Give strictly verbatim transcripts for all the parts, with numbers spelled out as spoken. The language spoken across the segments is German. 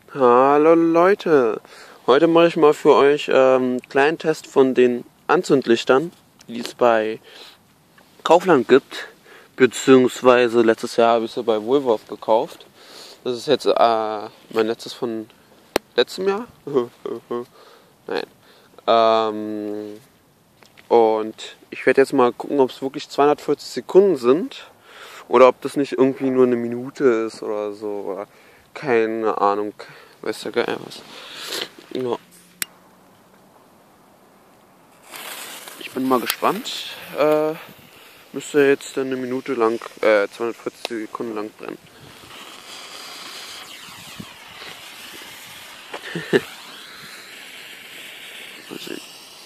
Hallo Leute, heute mache ich mal für euch ähm, einen kleinen Test von den Anzündlichtern, die es bei Kaufland gibt, beziehungsweise letztes Jahr habe ich sie bei Woolworth gekauft. Das ist jetzt äh, mein letztes von letztem Jahr. Nein. Ähm, und ich werde jetzt mal gucken, ob es wirklich zweihundertvierzig Sekunden sind oder ob das nicht irgendwie nur eine Minute ist oder so. Oder keine Ahnung, weiß ja geil was. Ja. Ich bin mal gespannt. Äh, müsste jetzt eine Minute lang, äh, zweihundertvierzig Sekunden lang brennen. Mal sehen.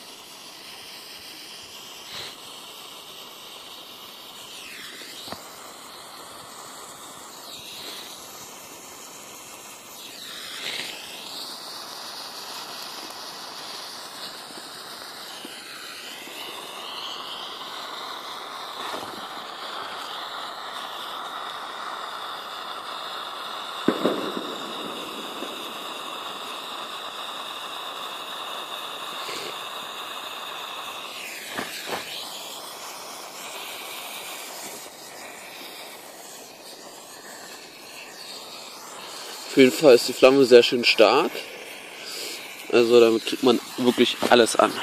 Auf jeden Fall ist die Flamme sehr schön stark. Also damit kriegt man wirklich alles an.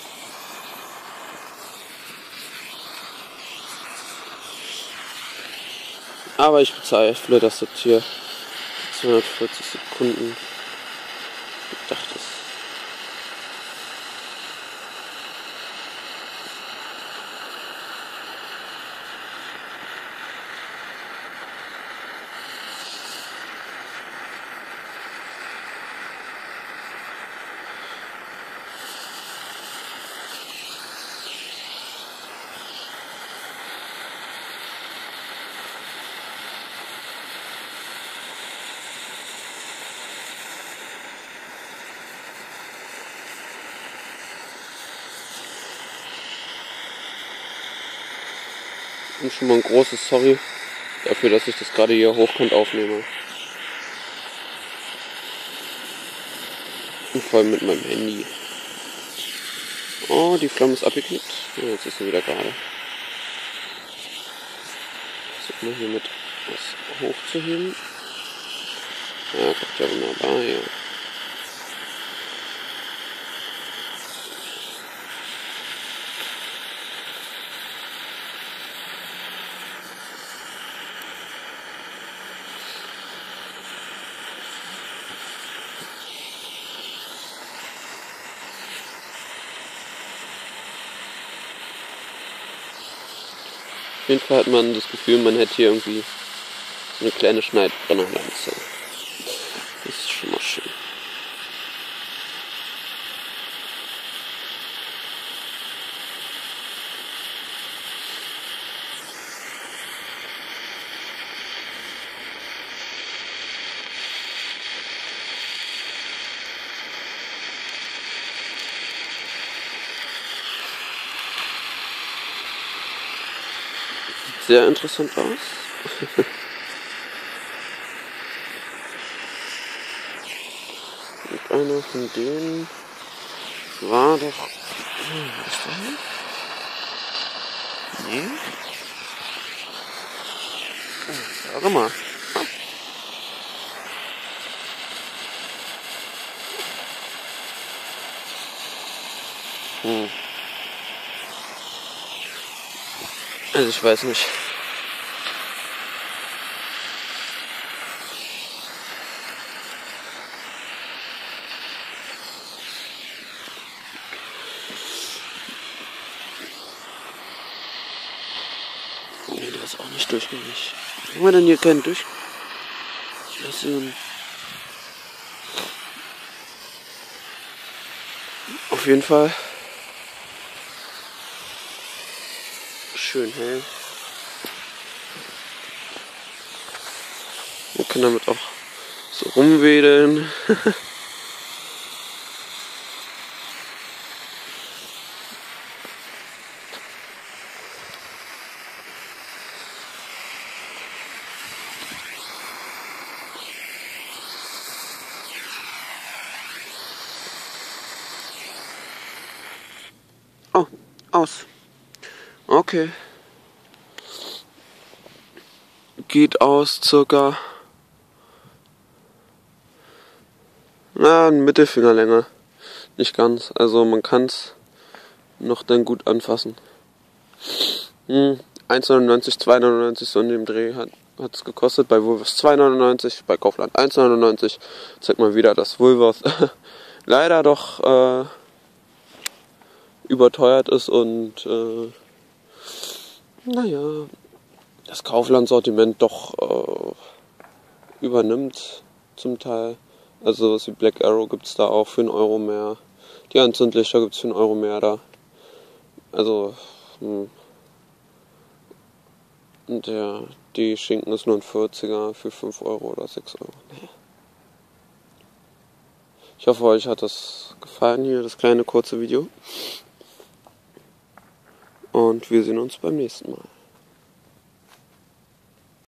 Aber ich bezweifle, dass das hier zweihundertvierzig Sekunden gedacht ist. Und schon mal ein großes Sorry dafür, dass ich das gerade hier hochkant aufnehme. Und vor allem mit meinem Handy. Oh, die Flamme ist abgeknickt. Oh, jetzt ist sie wieder gerade. Versuch mal hier mit was hochzuheben. Ja, klappt ja wunderbar, ja. Auf jeden Fall hat man das Gefühl, man hätte hier irgendwie so eine kleine Schneidbrennerlanze. Das ist schon mal schön. Sieht sehr interessant aus. Und einer von denen war doch... Hm, was ist das? Nee? Oh, warte mal. Hm. Also ich weiß nicht. Nee, der ist auch nicht durchgängig. Haben wir denn hier keinen Durch... Version? Auf jeden Fall schön hell. Man kann damit auch so rumwedeln. aus. Okay. Geht aus circa na, ein Mittelfingerlänge. Nicht ganz. Also man kann es noch dann gut anfassen. Hm, eins neunundneunzig, zwei neunundneunzig, so in dem Dreh hat es gekostet. Bei Woolworths zwei neunundneunzig, bei Kaufland eins neunundneunzig. Zeigt mal wieder, dass Woolworths leider doch äh, überteuert ist und äh, naja, das Kaufland-Sortiment doch äh, übernimmt zum Teil. Also was wie Black Arrow gibt es da auch für einen Euro mehr. Die Anzündlichter gibt es für einen Euro mehr da. Also hm. Und ja, die Schinken ist nur ein vierziger für fünf Euro oder sechs Euro. Ich hoffe, euch hat das gefallen hier, das kleine kurze Video. Und wir sehen uns beim nächsten Mal.